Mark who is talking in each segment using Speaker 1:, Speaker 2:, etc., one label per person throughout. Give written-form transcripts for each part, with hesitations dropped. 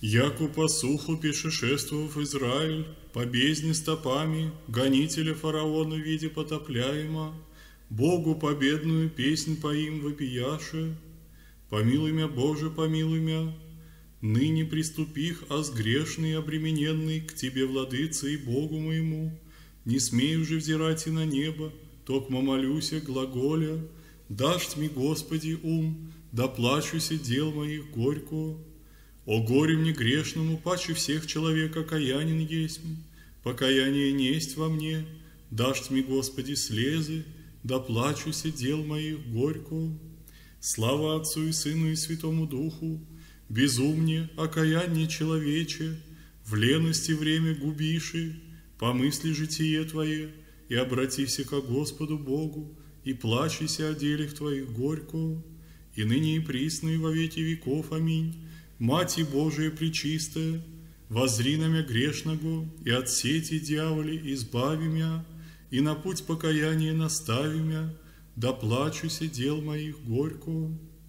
Speaker 1: Яку по суху пешешествовав Израиль, по бездне стопами, гонителя фараона в виде потопляема, Богу победную песнь поим вопияше, помилуй мя, Боже, помилуй мя, ныне приступих, аз грешный, обремененный, к Тебе, владыце и Богу моему, не смею же взирать и на небо, токмо молюся, глаголя, дашь мне, Господи, ум, да плачуся дел моих горько. О горе мне грешному, паче всех человек окаянен есть, покаяние несть во мне, дашь мне, Господи, слезы, да плачуся дел моих горько. Слава Отцу и Сыну и Святому Духу, безумне, окаяние человече, в лености время губиши, помысли житие Твое, и обратися ко Господу Богу, и плачися о делах Твоих горько, и ныне и присно и во веки веков. Аминь. Мати Божия пречистая, воззри на мя грешного, и от сети дьяволи избави мя, и на путь покаяния настави мя, да плачуся дел моих горько.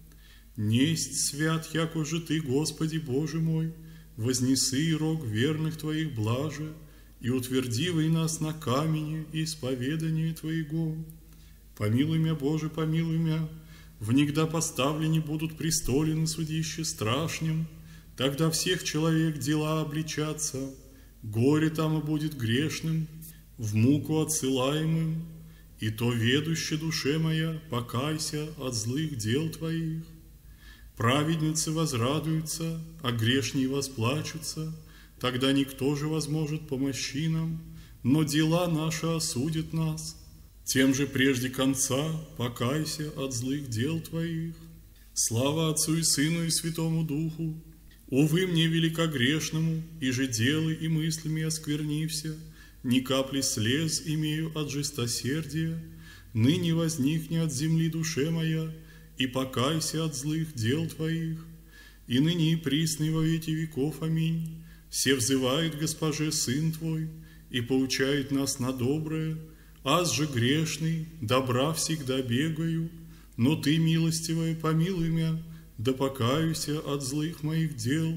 Speaker 1: Несть свят, яко же Ты, Господи Боже мой, вознесы и рог верных Твоих блаже, и утвердивай нас на камени исповедания Твоего. Помилуй мя, Боже, помилуй мя, внегда поставлены будут престолы на судище страшнем, тогда всех человек дела обличатся, горе там и будет грешным, в муку отсылаемым, и то ведуще душе моя, покайся от злых дел Твоих. Праведницы возрадуются, а грешние восплачутся, тогда никто же возможет помощи нам, но дела наши осудят нас. Тем же прежде конца покайся от злых дел Твоих. Слава Отцу и Сыну и Святому Духу. Увы мне великогрешному, и же делы и мыслями осквернився, ни капли слез имею от жестосердия, ныне возникни от земли душе моя, и покайся от злых дел Твоих. И ныне и присно и во веки веков. Аминь. Все взывает Госпоже Сын Твой, и поучает нас на доброе. Аз же грешный, добра всегда бегаю, но Ты, милостивая, помилуй мя, да покаюся от злых моих дел.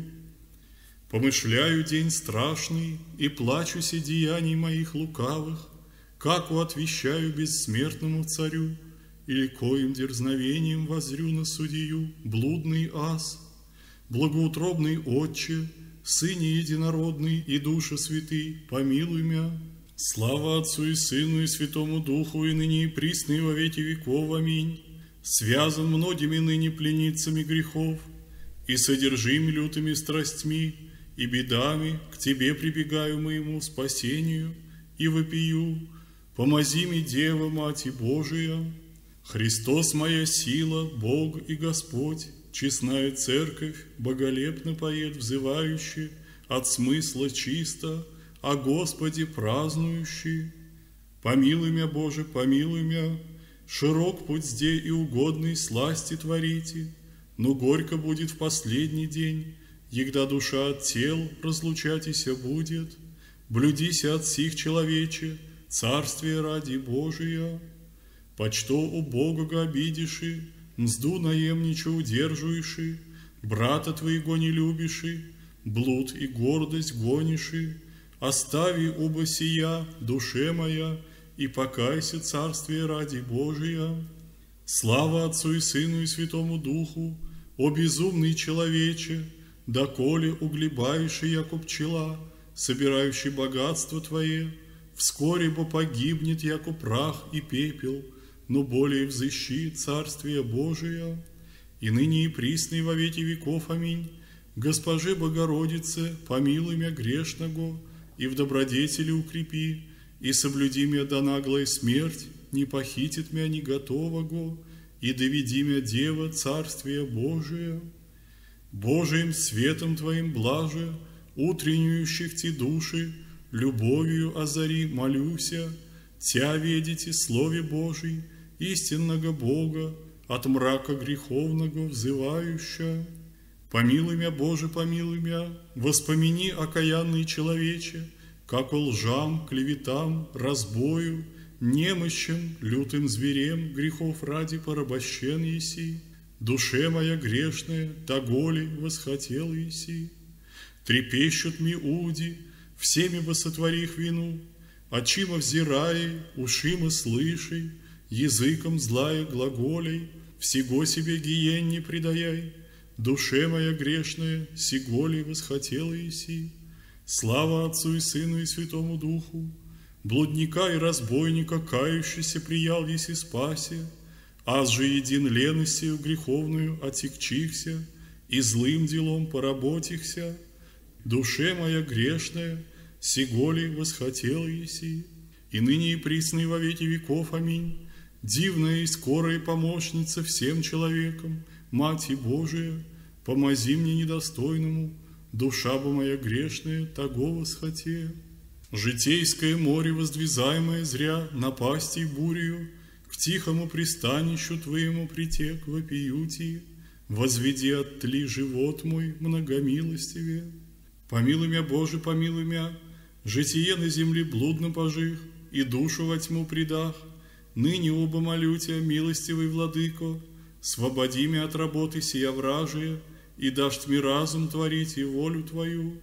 Speaker 1: Помышляю день страшный, и плачуся деяний моих лукавых, како отвещаю бессмертному царю, или коим дерзновением воззрю на судью, блудный ас. Благоутробный Отче, Сыне единородный и Душе Святый, помилуй мя. Слава Отцу и Сыну и Святому Духу, и ныне и присно и во веки веков. Аминь. Связан многими ныне пленницами грехов, и содержим лютыми страстьми, и бедами к Тебе прибегаю моему спасению, и вопию: помози мне, Дева, Мати Божия. Христос моя сила, Бог и Господь, честная Церковь, боголепно поет взывающий, от смысла чисто, о Господе празднующий. Помилуй мя, Боже, помилуй мя, широк путь сде и угодный сласти творите, но горько будет в последний день, егда душа от тел разлучатися будет. Блюдися от сих человече, царствие ради Божия. Почто у Бога обидиши, мзду наемнича удержуеши, брата твоего не любиши, блуд и гордость гониши. Остави оба сия, душе моя, и покайся, царствие ради Божия. Слава Отцу и Сыну и Святому Духу, о безумный человече, доколе углебающий, яко пчела, собирающий богатство Твое, вскоре бо погибнет, яко прах и пепел, но более взыщи царствие Божие, и ныне и присно и во веки веков. Аминь. Госпоже Богородице, помилуй мя грешного, и в добродетели укрепи, и соблюди мя до наглая смерть, не похитит мя ни готового, и доведи мя, Дева, царствие Божие. Божиим светом Твоим блаже, утреннюющих те души, любовью озари, молюся, Тя ведите Слове Божий, истинного Бога, от мрака греховного взывающа. Помилуй мя, Боже, помилуй мя, воспомини, окаянный человече, как о лжам, клеветам, разбою, немощам, лютым зверем грехов ради порабощен еси. Душе моя грешная, доголи восхотел еси. Трепещут миуди, всеми бы сотворих вину, очима взирай, ушима слыши, языком злая глаголей, всего себе гиен не предаяй, душе моя грешная, сиголей восхотела еси. Слава Отцу и Сыну и Святому Духу, блудника и разбойника, кающийся приял еси спасе, аз же един леностью греховную отекчихся, и злым делом поработихся, душе моя грешная, сиголей восхотела еси, и ныне и присно и во веки веков. Аминь. Дивная и скорая помощница всем человекам, Мать Божия, помози мне недостойному, душа бы моя грешная того восхоте. Житейское море, воздвизаемое зря напастей бурею, к тихому пристанищу Твоему притек вопиюти, возведи от тли живот мой многомилостивее. Помилуй мя, Боже, помилуй мя, житие на земле блудно пожих, и душу во тьму предах. Ныне оба молю Тебя, милостивый Владыко, свободи мя от работы сия вражия, и дашь мне разум творить и волю Твою.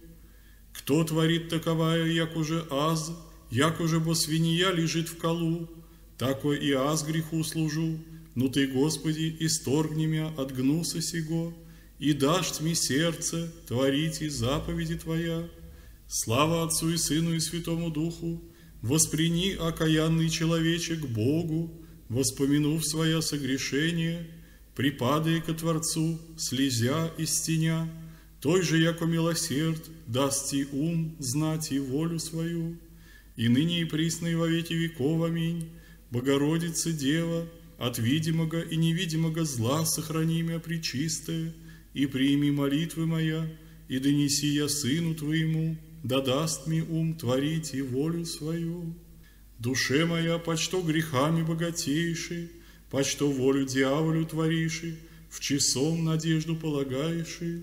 Speaker 1: Кто творит таковая, як уже аз, як уже бо свинья лежит в колу, тако и аз греху служу, но Ты, Господи, исторгни мя от гнуса сего, и дашь мне сердце творить и заповеди Твоя. Слава Отцу и Сыну и Святому Духу, восприни, окаянный человечек, Богу, воспомянув своя согрешения, припадая ко Творцу, слезя и стеня, той же, яко милосерд, даст ти ум знать и волю свою, и ныне и присно и во веки веков. Аминь. Богородица Дева, от видимого и невидимого зла сохрани мя пречистая, и прими молитвы моя, и донеси я Сыну Твоему, да даст мне ум творить и волю свою. Душе моя, почто грехами богатейши, почто волю дьяволю твориши, в часом надежду полагаеши.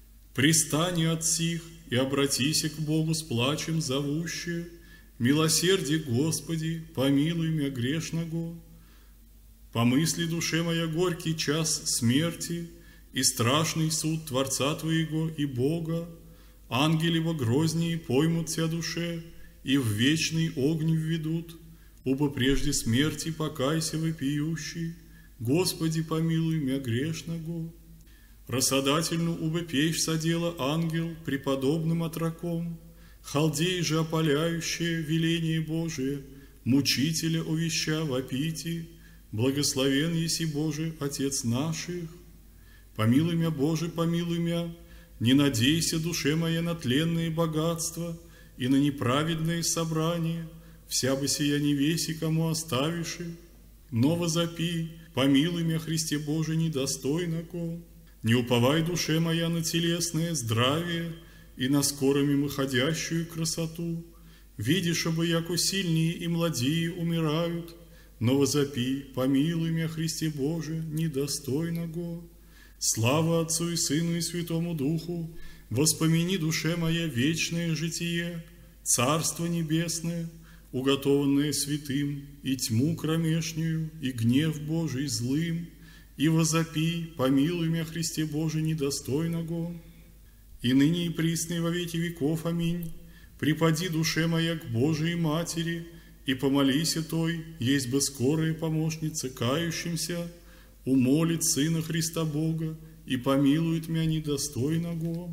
Speaker 1: Пристани от сих и обратися к Богу с плачем зовуще, милосердие, Господи, помилуй мя грешного. Помысли, душе моя, горький час смерти и страшный суд Творца Твоего и Бога. Ангели во грознее поймут Тя душе и в вечный огонь введут, убо прежде смерти покайся вопиющий, Господи, помилуй мя грешного. Рассадательну убо печь содела ангел преподобным отроком, халдей же опаляющее веление Божие, мучителя увеща вопити, благословен еси, Боже, Отец наших. Помилуй мя, Боже, помилуй мя, не надейся, душе моя, на тленные богатства и на неправедные собрания, вся бы сия не веси, кому оставиши, но возопи, помилуй мя, Христе Боже, недостойного. Не уповай, душе моя, на телесное здравие и на скоро мимоходящую красоту. Видишь, чтобы яко сильнее и младие умирают, но возопи, помилуй мя, Христе Боже, недостойного. Слава Отцу и Сыну и Святому Духу, воспомини, душе моя, вечное житие, Царство Небесное, уготованное святым, и тьму кромешнюю, и гнев Божий злым, и возопи, помилуй мя, Христе Боже, недостойного. И ныне и присно и во веки веков. Аминь. Припади, душе моя, к Божией Матери, и помолися той, есть бы скорая помощница кающимся, умолит Сына Христа Бога и помилует мя недостойного.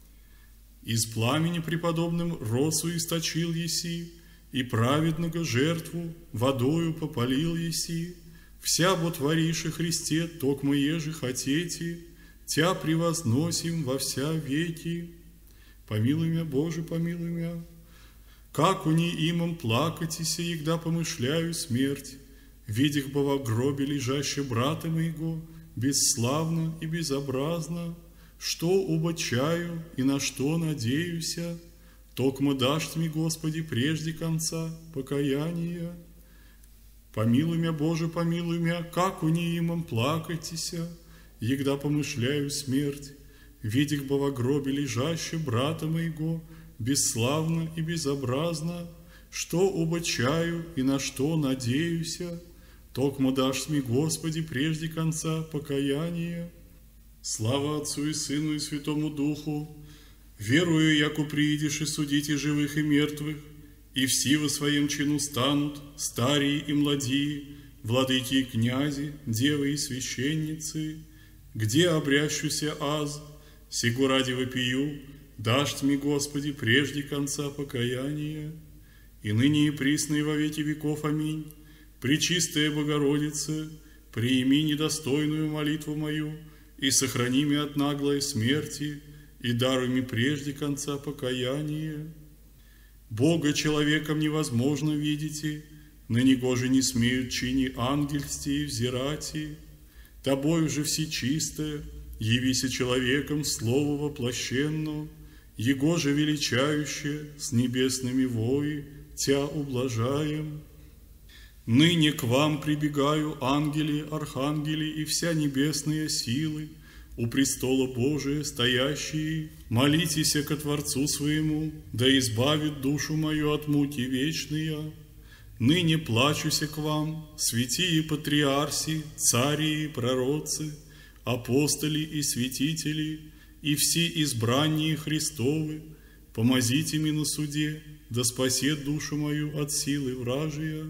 Speaker 1: Из пламени преподобным росу источил еси, и праведного жертву водою попалил еси. Вся бо твориши, Христе, токмо еже хотете, Тя превозносим во вся веки. Помилуй мя, Боже, помилуй мя. Как уни имам плакатися, егда помышляю смерть, видях бы во гробе лежаще брата моего, бесславно и безобразно, что убочаю и на что надеюся, токмо дашь мне, Господи, прежде конца покаяния. Помилуй мя, Боже, помилуй мя, как уни имам плакатися, егда помышляю смерть, видях бы во гробе лежаще брата моего, бесславно и безобразно, что убочаю и на что надеюся, токмо дашь мне, Господи, прежде конца покаяния. Слава Отцу и Сыну и Святому Духу, Верую, яко приидешь и судите живых и мертвых, и все во своем чину станут, старые и младие, владыки и князи, девы и священницы, где обрящуся аз, сего ради вопию, дашь мне, Господи, прежде конца покаяния, и ныне и присно и во веки веков. Аминь. Пречистая Богородица, приими недостойную молитву мою и сохрани меня от наглой смерти, и даруй мне прежде конца покаяния. Бога человеком невозможно видите, на Него же не смеют чини ангельсти и взирати. Тобою же всечистая, явися человеком слово воплощенно, Его же величающее с небесными вои Тя ублажаем. Ныне к вам прибегаю, ангели, архангели и вся небесные силы, у престола Божия стоящие, молитесь ко Творцу своему, да избавит душу мою от муки вечные. Ныне плачуся к вам, святые патриарси, цари и пророцы, апостоли и святители, и все избранние Христовы, помазите мне на суде, да спасет душу мою от силы вражия.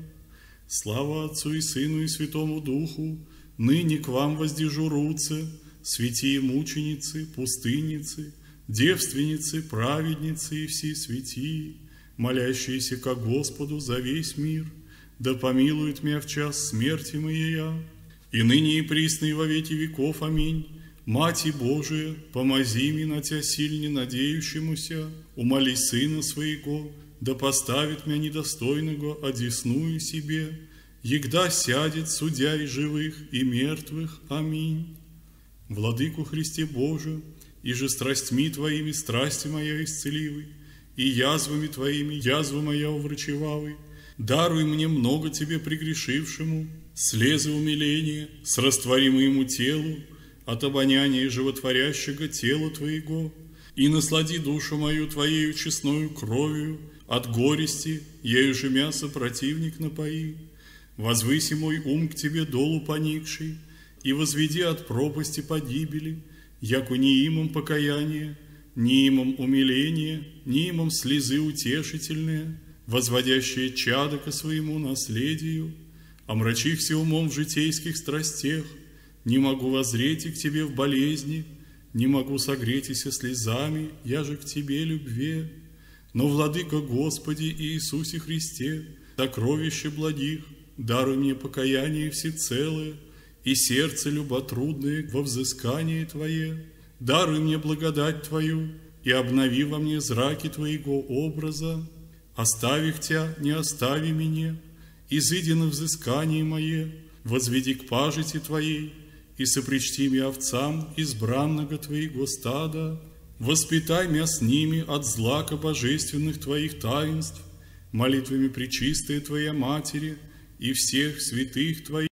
Speaker 1: Слава Отцу и Сыну и Святому Духу, ныне к вам воздежурутся, святые мученицы, пустынницы, девственницы, праведницы и все святые, молящиеся ко Господу за весь мир, да помилует меня в час смерти моей, и ныне и присно и во веки веков. Аминь. Мати Божия, помози мне на Тя сильне надеющемуся, умоли Сына Своего, да поставит меня недостойного одесную себе, егда сядет судья и живых, и мертвых. Аминь. Владыку Христе Боже, и же страстьми Твоими страсти моя исцеливай, и язвами Твоими язва моя уврачевавай. Даруй мне много Тебе прегрешившему, слезы умиления, с растворимому телу, от обоняния животворящего тела Твоего, и наслади душу мою Твоею честною кровью, от горести, ею же мясо противник напои. Возвыси мой ум к Тебе долу поникший, и возведи от пропасти погибели, яко ни имам покаяние, ни имам умиление, ни имам слезы утешительные, возводящие чадо ко своему наследию. Омрачихся умом в житейских страстях, не могу воззреть и к Тебе в болезни, не могу согретися слезами, я же к Тебе любви. Но, Владыка Господи Иисусе Христе, сокровище благих, даруй мне покаяние всецелое и сердце люботрудное во взыскании Твое. Даруй мне благодать Твою и обнови во мне зраки Твоего образа. Оставих Тя, не остави меня, изыди на взыскание мое, возведи к пажити Твоей и сопричти меня овцам избранного Твоего стада. Воспитай меня с ними от злака божественных Твоих таинств, молитвами пречистой Твоей Матери и всех святых Твоих.